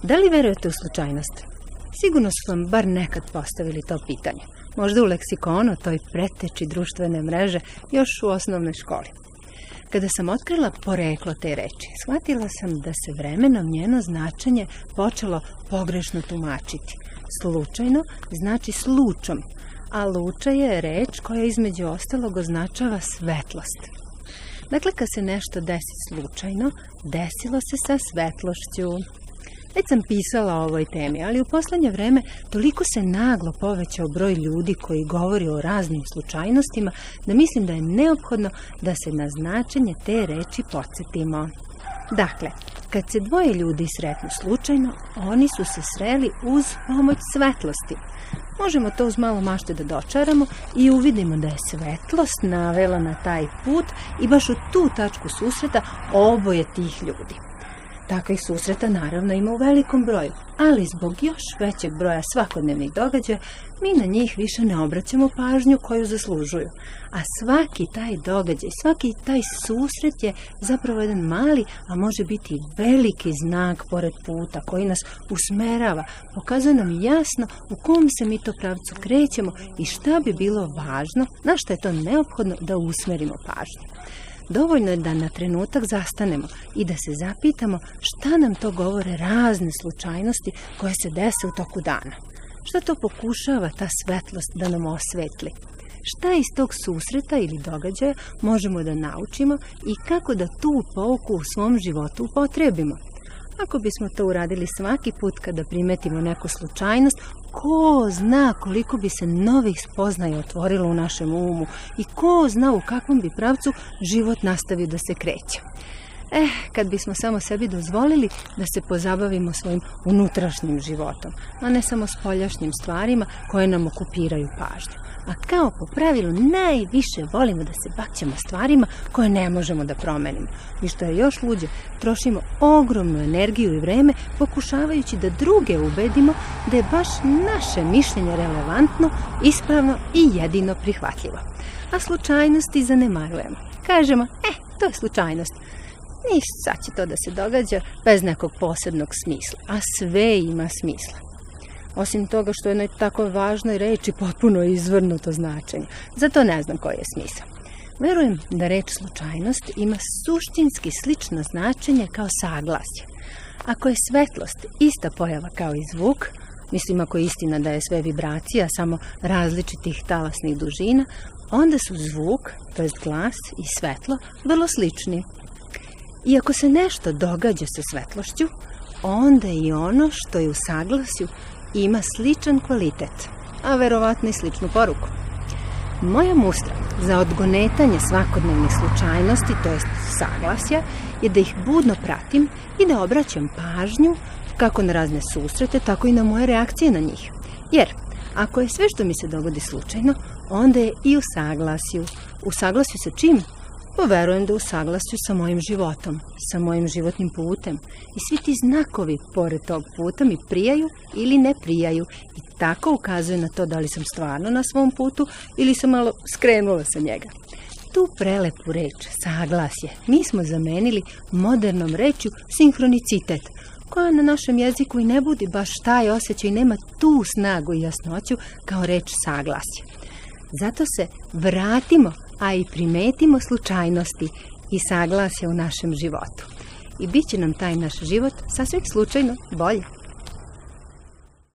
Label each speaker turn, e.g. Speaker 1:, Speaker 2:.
Speaker 1: Da li verujete u slučajnost? Sigurno su vam bar nekad postavili to pitanje. Možda u leksikonu, toj preteči društvene mreže, još u osnovnoj školi. Kada sam otkrila poreklo te reči, shvatila sam da se vremenom njeno značenje počelo pogrešno tumačiti. Slučajno znači slučom, a luča je reč koja između ostalog označava svetlost. Dakle, kad se nešto desi slučajno, desilo se sa svetlošću. Već sam pisala o ovoj temi, ali u poslednje vreme toliko se naglo povećao broj ljudi koji govori o raznim slučajnostima da mislim da je neophodno da se na značenje te reči podsjetimo. Dakle, kad se dvoje ljudi sretnu slučajno, oni su se sreli uz pomoć svetlosti. Možemo to uz malo mašte da dočaramo i uvidimo da je svetlost navela na taj put i baš u tu tačku susreta oboje tih ljudi. Takvih susreta naravno ima u velikom broju, ali zbog još većeg broja svakodnevnih događaja mi na njih više ne obraćamo pažnju koju zaslužuju. A svaki taj događaj, svaki taj susret je zapravo jedan mali, a može biti veliki znak pored puta koji nas usmerava, pokazuje nam jasno u kom se mi to pravcu krećemo i šta bi bilo važno, na šta je to neophodno da usmerimo pažnju. Dovoljno je da na trenutak zastanemo i da se zapitamo šta nam to govore razne slučajnosti koje se dese u toku dana. Šta to pokušava ta svetlost da nam osvetli? Šta iz tog susreta ili događaja možemo da naučimo i kako da tu pouku u svom životu upotrebimo? Ako bismo to uradili svaki put kada primetimo neku slučajnost, ko zna koliko bi se novih spoznaja otvorilo u našem umu i ko zna u kakvom bi pravcu život nastavio da se kreće. Kad bismo samo sebi dozvolili da se pozabavimo svojim unutrašnjim životom, a ne samo spoljašnjim stvarima koje nam okupiraju pažnju. A kao po pravilu najviše volimo da se bakćemo stvarima koje ne možemo da promenimo. I što je još luđe, trošimo ogromnu energiju i vreme pokušavajući da druge ubedimo da je baš naše mišljenje relevantno, ispravno i jedino prihvatljivo. A slučajnosti zanemarujemo. Kažemo, to je slučajnost. Ništa, sad će to da se događa bez nekog posebnog smisla, a sve ima smisla. Osim toga što je jednoj tako važnoj reči potpuno izvrnuto značenje. Zato ne znam koji je smisao. Verujem da reč slučajnost ima suštinski slično značenje kao saglasje. Ako je svetlost ista pojava kao i zvuk, mislim ako je istina da je sve vibracija, samo različitih talasnih dužina, onda su zvuk, to jest glas i svetlo, vrlo slični. I ako se nešto događa sa svetlošću, onda i ono što je u saglasju ima sličan kvalitet, a verovatno i sličnu poruku. Moja mustra za odgonetanje svakodnevnih slučajnosti, to jest saglasja, je da ih budno pratim i da obraćam pažnju kako na razne susrete, tako i na moje reakcije na njih. Jer ako je sve što mi se dogodi slučajno, onda je i u saglasju. U saglasju sa čim? Verujem da u saglasju sa mojim životom, sa mojim životnim putem. I svi ti znakovi pored tog puta mi prijaju ili ne prijaju. I tako ukazuje na to da li sam stvarno na svom putu ili sam malo skrenula sa njega. Tu prelepu reč, saglasje, mi smo zamenili modernom rečju sinhronicitet, koja na našem jeziku i ne budi baš taj osjećaj i nema tu snagu i jasnoću kao reč saglasje. Zato se vratimo, a i primetimo slučajnosti i saglasje u našem životu. I bit će nam taj naš život sasvim slučajno bolje.